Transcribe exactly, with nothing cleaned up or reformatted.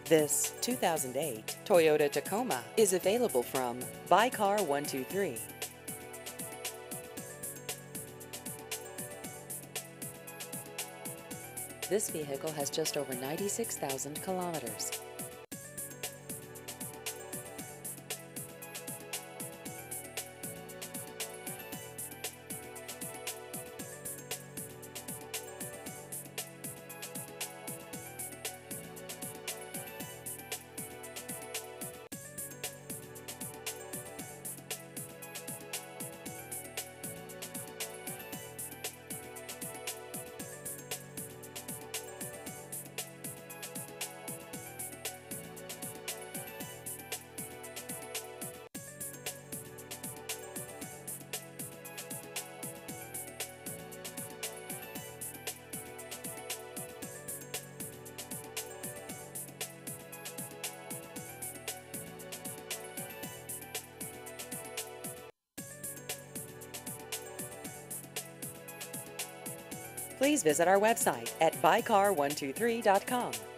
This two thousand eight Toyota Tacoma is available from Buy Car one two three. This vehicle has just over ninety-six thousand kilometers. Please visit our website at buy car one two three dot com.